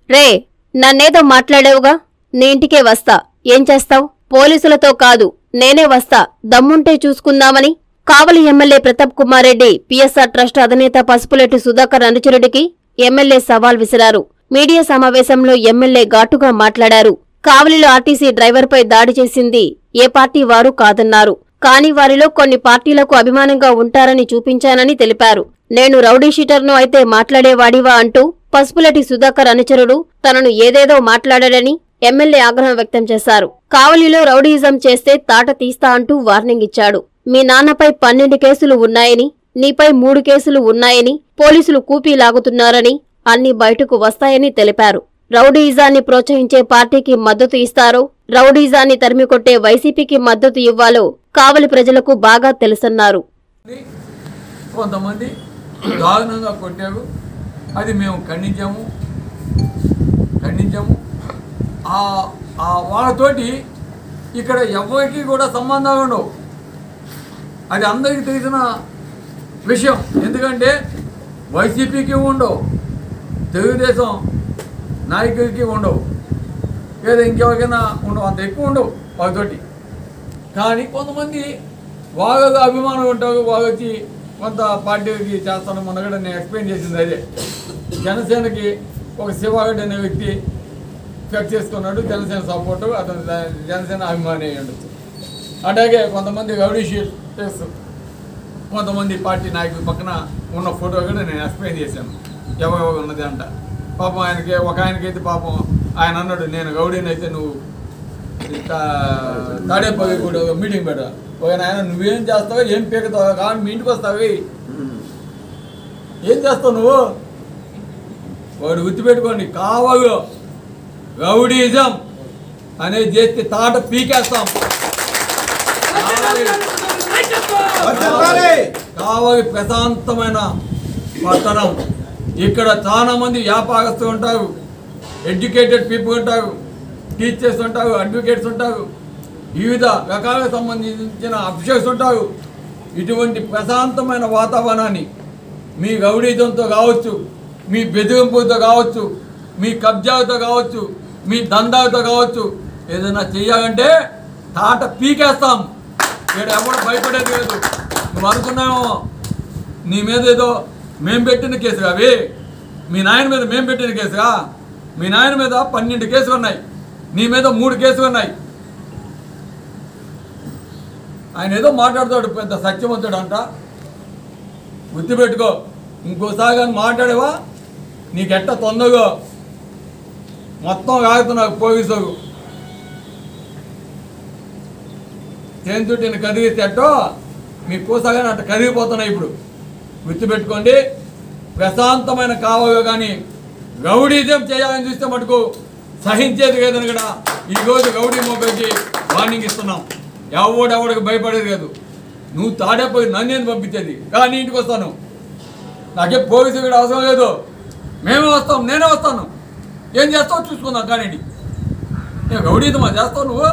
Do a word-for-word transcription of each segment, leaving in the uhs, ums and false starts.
రే నన్నేదో మాట్లాడావుగా, నీ ఇంటికే వస్తా, ఏం చేస్తావ్? పోలీసులతో కాదు నేనే వస్తా, దమ్ముంటే చూసుకుందామని Kavali MLA Pratap Kumar Reddy PSR trust అధినేత పసుపులెట్టి సుధాకర్ అనుచరుడికి ఎమ్మెల్యే సవాల్ విసిరారు. మీడియా సమావేశంలో ఎమ్మెల్యే ఘాటుగా మాట్లాడారు. కావలిలో ఆర్టీసీ డ్రైవర్పై దాడి చేసింది ఏ పార్టీ వారు కాదన్నారు. కాని వారిలో కొన్ని పార్టీలకు అభిమానంగా ఉంటారని చూపించానని తెలిపారు. నేను రౌడీ షీటర్ను అయితే మాట్లాడేవాడివా అంటూ పసుపులెట్టి సుధాకర్ అనుచరుడు తనను ఏదేదో మాట్లాడాడని ఎమ్మెల్యే ఆగ్రహం వ్యక్తం చేశారు. కావలిలో రౌడీయిజం చేస్తే తాట తీస్తా అంటూ వార్నింగ్ ఇచ్చాడు. మీ నాన్నపై పన్నెండు కేసులు ఉన్నాయని, నీపై మూడు కేసులు ఉన్నాయని పోలీసులు కూపీ లాగుతున్నారని, అన్ని బయటకు వస్తాయని తెలిపారు. రౌడీయిజాన్ని ప్రోత్సహించే పార్టీకి మద్దతు ఇస్తారో, రౌడీయిజాన్ని తరిమికొట్టే వైసీపీకి మద్దతు ఇవ్వాలో కావలి ప్రజలకు బాగా తెలుసన్నారు. కొంతమంది దారుణంగా కొట్టారు, అది మేము ఖండించాము ఖండించాము వాళ్ళతోటి ఇక్కడ ఎవరికి కూడా సంబంధాలు ఉండవు. అది అందరికీ తెలిసిన విషయం. ఎందుకంటే వైసీపీకి ఉండవు, తెలుగుదేశం నాయకుడికి ఉండవు, లేదా ఇంకెవరికైనా ఉండవు, అంత ఎక్కువ ఉండవు వాళ్ళతోటి. కానీ కొంతమంది వాళ్ళగా అభిమానం ఉంటారు, వాళ్ళు వచ్చి కొంత పార్టీకి చేస్తాను. మొన్న కూడా నేను ఎక్స్ప్లెయిన్ చేసింది అదే. జనసేనకి ఒక శివారెడ్డి అనే వ్యక్తి ఫిక్స్ చేసుకున్నాడు, జనసేన సపోర్టు, అతను జనసేన అభిమాని అయి ఉండొచ్చు. అలాగే కొంతమంది రౌడీ షీటర్స్, కొంతమంది పార్టీ నాయకుల పక్కన ఉన్న ఫోటో కూడా నేను ఎక్స్ప్లెయిన్ చేశాను ఎవరెవరు ఉన్నది అంట. పాపం ఆయనకి ఒక ఆయనకైతే పాపం ఆయన అన్నాడు, నేను రౌడీని అయితే నువ్వు తాడేపల్లి కూడా మీటింగ్ పెట్టా. ఒక ఆయన నువ్వేం చేస్తావో ఏం పీకుతావో కానీ మీ ఇంటికి వస్తావి, ఏం చేస్తావు నువ్వు? వాడు గుర్తుపెట్టుకోండి, కావాలి రౌడీజం అనేది చేస్తే తాట పీకేస్తాం. కావాలి ప్రశాంతమైన పట్టణం. ఇక్కడ చాలా మంది వ్యాపారస్తులు ఉంటారు, ఎడ్యుకేటెడ్ పీపుల్ ఉంటారు, టీచర్స్ ఉంటారు, అడ్వకేట్స్ ఉంటారు, వివిధ రకాలకు సంబంధించిన అఫీషియల్స్ ఉంటారు. ఇటువంటి ప్రశాంతమైన వాతావరణాన్ని మీ రౌడీజంతో కావచ్చు, మీ బెదిరింపులతో కావచ్చు, మీ కబ్జాలతో కావచ్చు, మీ దందాలతో కావచ్చు, ఏదైనా చెయ్యాలంటే తాట పీకేస్తాం. ఇక్కడ ఎవరు భయపడేది లేదు. నువ్వు అనుకున్నామో నీ మీద ఏదో మేం పెట్టిన కేసుగా, అవి మీ నాయన మీద మేం పెట్టిన కేసుగా. మీ నాయన మీద పన్నెండు కేసులు ఉన్నాయి, నీ మీద మూడు కేసులు ఉన్నాయి. ఆయన ఏదో మాట్లాడతాడు, పెద్ద సత్యవంతుడు అంట. గుర్తుపెట్టుకో, ఇంకోసారి కానీ మాట్లాడేవా నీకెట్ట తొందరగా మొత్తం కాగుతున్నావు పోలీసులు. చేతుటిని కదిలిస్తే అట్టో మీ కోసాగానే అట్ట కదిలిపోతున్నాయి. ఇప్పుడు గుర్తుపెట్టుకోండి, ప్రశాంతమైన కావాలి కానీ రౌడీజం చేయాలని చూస్తే మటుకు సహించేది లేదని కూడా ఈరోజు రౌడీ మొబైల్కి వార్నింగ్ ఇస్తున్నాం. ఎవడెవడికి భయపడేది లేదు. నువ్వు తాడేపోయి నన్నేం పంపించేది, కానీ ఇంటికి వస్తాను, నాకే పోలీసు కూడా అవసరం లేదు, మేమే వస్తాం, నేనే వస్తాను, ఏం చేస్తావు చూసుకుందాం. కానీ నేను రౌడీజమా చేస్తావు నువ్వు?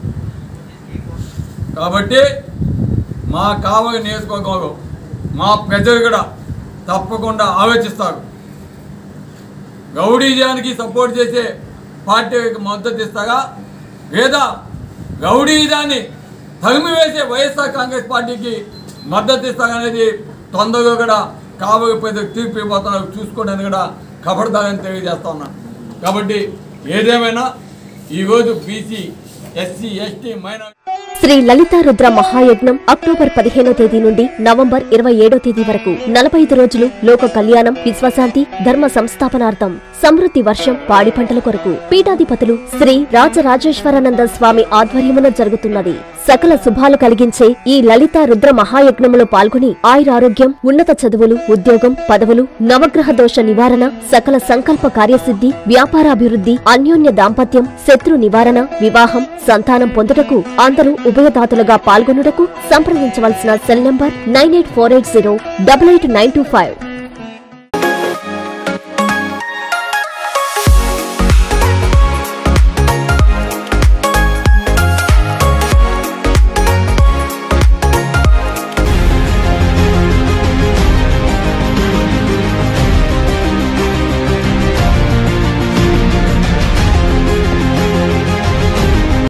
కాబట్టి మా కావలి నియోజకవర్గంలో మా ప్రజలు కూడా తప్పకుండా ఆలోచిస్తారు. రౌడీజానికి సపోర్ట్ చేసే పార్టీకి మద్దతు ఇస్తారా, లేదా రౌడీజాన్ని తరిమి వేసే వైఎస్ఆర్ కాంగ్రెస్ పార్టీకి మద్దతు ఇస్తారనేది తొందరగా కూడా కావలి ప్రజలకు తీర్పు ఇవ్వబోతున్నారు. చూసుకోవడానికి కూడా కబడతారని తెలియజేస్తా ఉన్నాను. కాబట్టి ఏదేమైనా ఈరోజు BC, SC, ST, minority Shri Lalitha Rudra మహాయజ్ఞం అక్టోబర్ పదిహేనో తేదీ నుండి నవంబర్ ఇరవై ఏడో తేదీ వరకు నలభై ఐదు రోజులు లోక కళ్యాణం, విశ్వశాంతి, ధర్మ సంస్థాపనార్థం, సమృద్ధి వర్షం, పాడి పంటల కొరకు పీఠాధిపతులు శ్రీ రాజరాజేశ్వరానంద స్వామి ఆధ్వర్యమున జరుగుతున్నది. సకల శుభాలు కలిగించే ఈ లలితా రుద్ర మహాయజ్ఞములో పాల్గొని ఆయురారోగ్యం, ఉన్నత చదువులు, ఉద్యోగం, పదవులు, నవగ్రహ దోష నివారణ, సకల సంకల్ప కార్యసిద్ధి, వ్యాపారాభివృద్ధి, అన్యోన్య దాంపత్యం, శత్రు నివారణ, వివాహం, సంతానం పొందుటకు అందరూ ఉభయదాతలుగా పాల్గొనుటకు సంప్రదించవలసిన cell number nine eight four eight zero double eight nine two five.